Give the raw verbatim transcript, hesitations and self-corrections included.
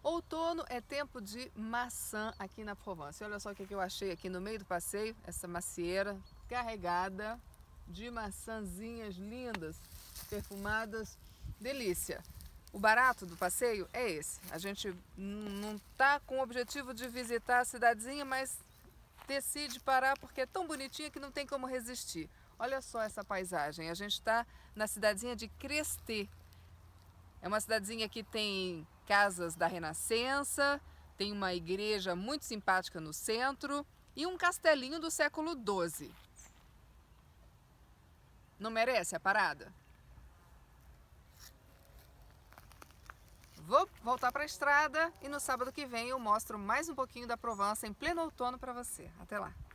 Outono é tempo de maçã aqui na Provence. Olha só o que eu achei aqui no meio do passeio, essa macieira carregada de maçãzinhas lindas, perfumadas, delícia. O barato do passeio é esse. A gente não tá com o objetivo de visitar a cidadezinha, mas decide parar porque é tão bonitinha que não tem como resistir. Olha só essa paisagem. A gente está na cidadezinha de Cresté. É uma cidadezinha que tem casas da Renascença, tem uma igreja muito simpática no centro e um castelinho do século doze. Não merece a parada? Vou voltar para a estrada e no sábado que vem eu mostro mais um pouquinho da Provence em pleno outono para você. Até lá!